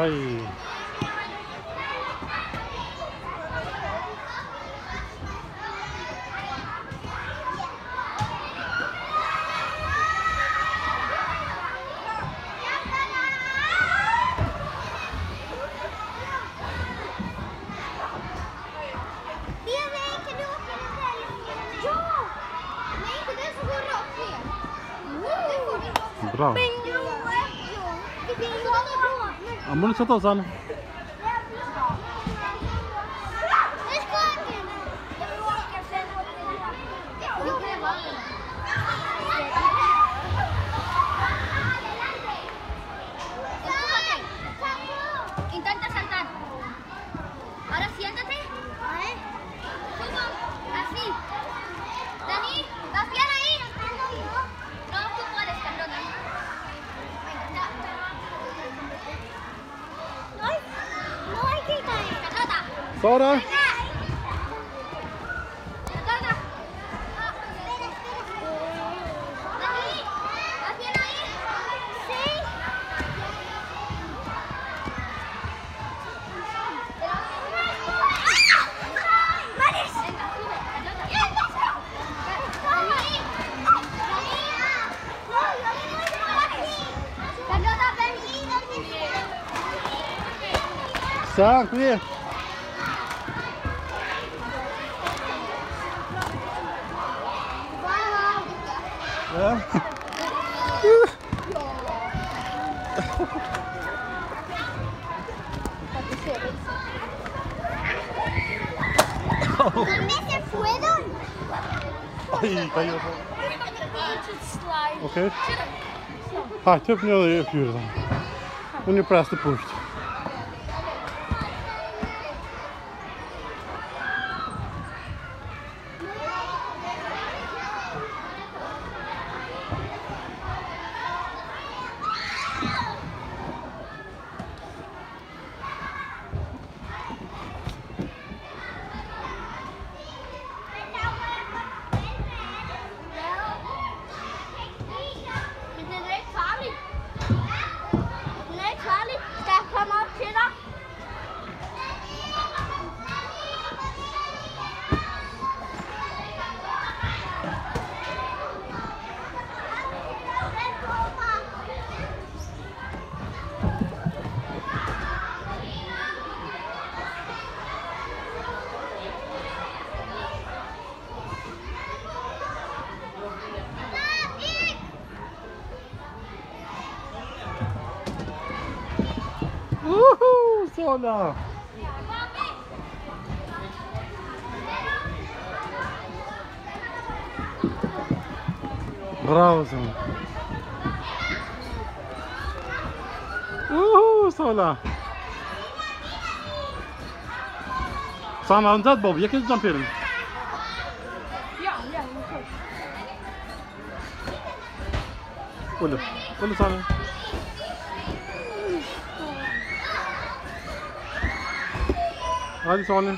Ay. Bra. Ja, må du sätta oss an. Intenta saltar. Ahora siéntate. Así. Dani, ¿vas bien ahí? No, tú puedes, Carlota. No hay que caer. Carlota. Sara. Dani, ¿vas bien ahí? Sí. Sara, kom hier. Ja. ¿Dónde se fueron? Ay, cayó. Okej. Här, typ nu är det fyra. Och nu press the push. Woohoo! Sara! Bravo, Sara! Woohoo, Sara! Sara, har du tagit Bob? Jag kan inte jumpa in. Olle, Sara. Hadi Sara.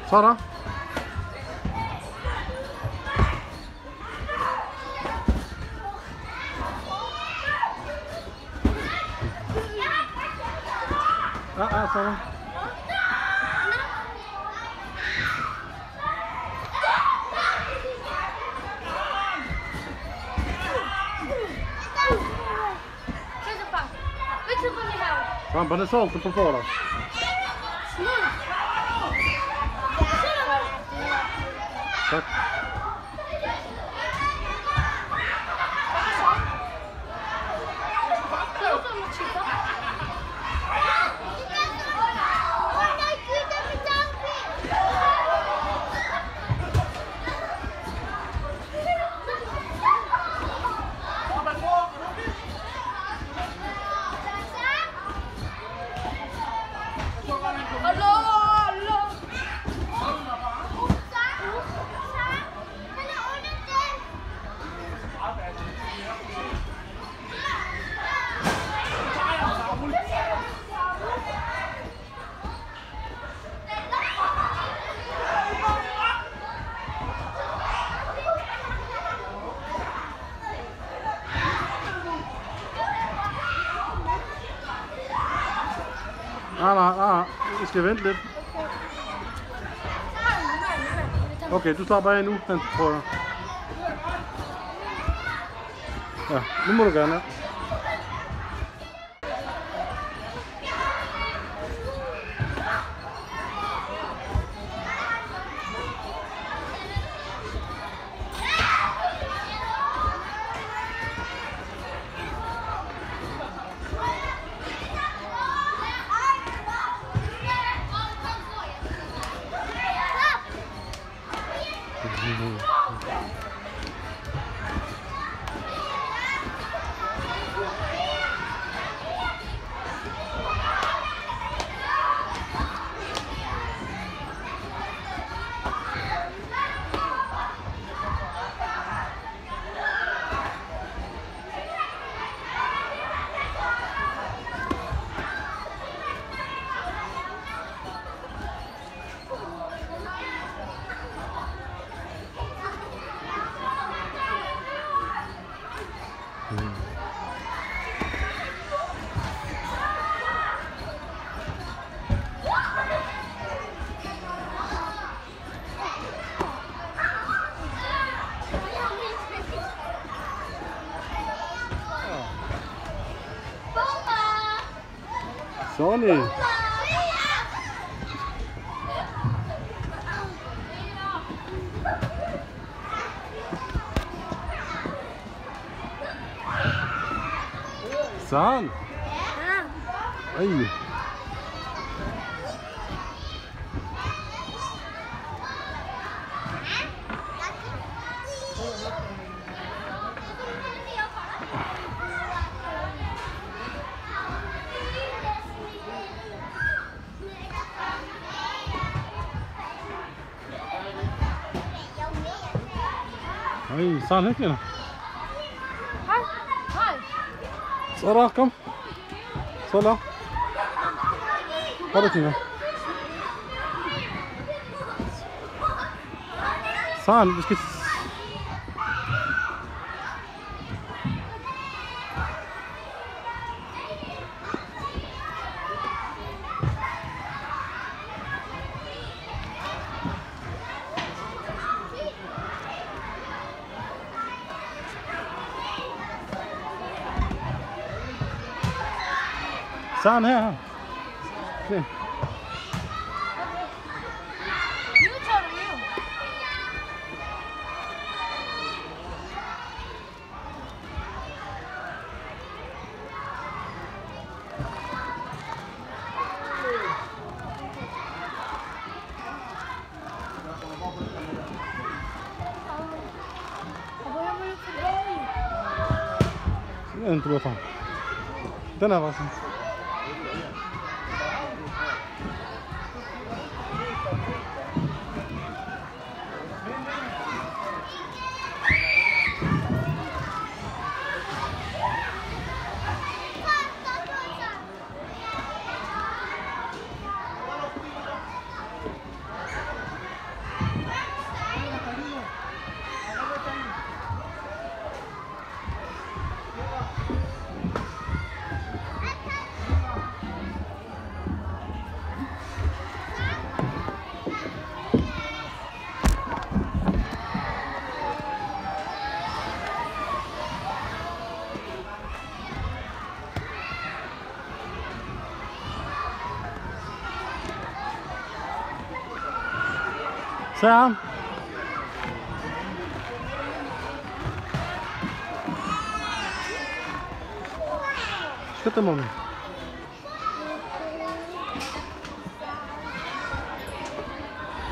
Sara. Sara. Fan, den är sålt på Fara. Tack. Nej, vi skal vente lidt. Okay, du slapper af nu, han prøver. Ja, nu må du gerne. Ja. Sonny. San. Ay. Oj, San häcken. Sara, kom. Sara. Har du Tina? San, vi ska... San här. Se. Den tror jag fan. Den här var så. Sara. Skynd dig, mommy.